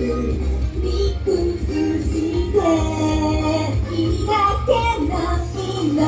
ミックスしていいだけないの。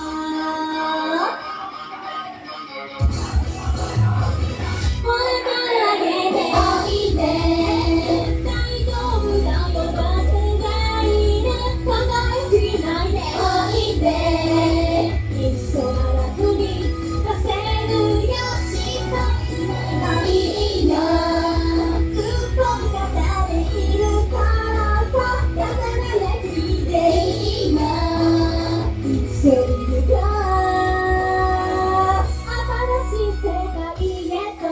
声から上げておいで、大丈夫だよ、僕がいる。考えすぎないでおいで、一緒なら楽に出せるよ。しかしないよ、ずっと味方でいるからさ。優しいでいいな、一緒にいるから新しい世界へと。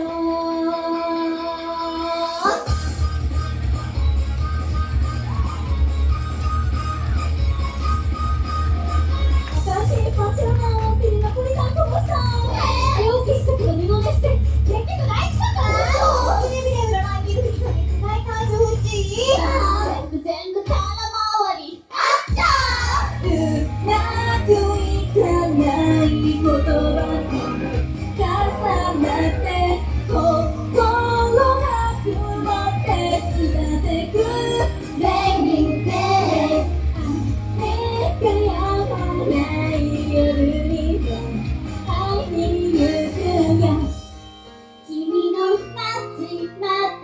新しいパチラのピリナポリタンともさん、早起きしたけど二度寝して結局大事だからテレビで占い見るふりかけてない感じ欲しい。全部空回りあっちゃー。うまくいかない言葉に重なって心が曇って伝ってくレイニーデイ。雨が止まない夜には会いに行くよ、君の街まで。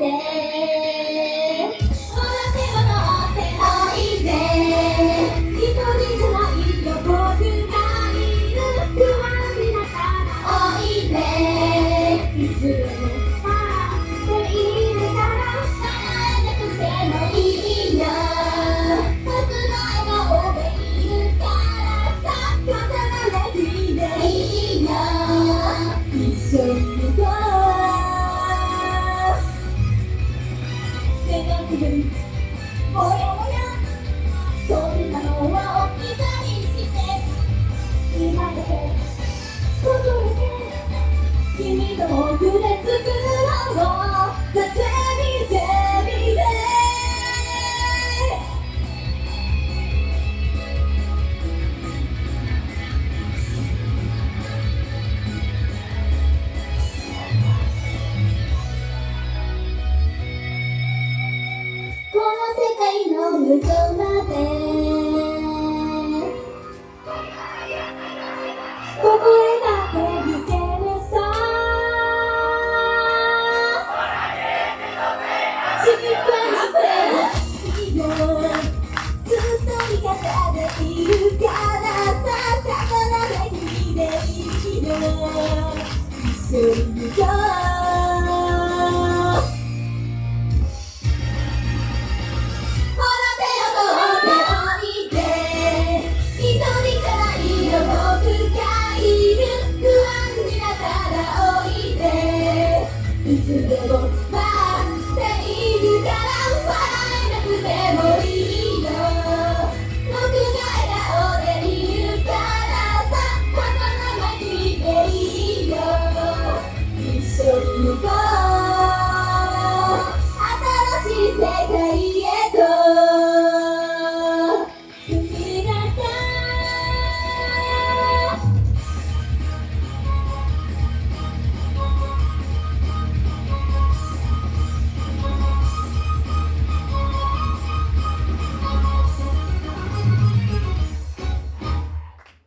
ほら手を取っておいで、一人じゃないよ、僕がいる。不安になったらおいで、いつでも待っているから。叶えなくてもいいよ、僕の笑顔でいるからさ。重なれていいよ、一緒に行こう。願ってるもやもや、そんなのは置き去りして、今だけここだけ君と僕で作ろう。The Jammy Days。この世界の向こうまでどこへだって行けるさ。しっかりしていいよ、ずっと味方でいるからさ。重なれていいよ、一緒に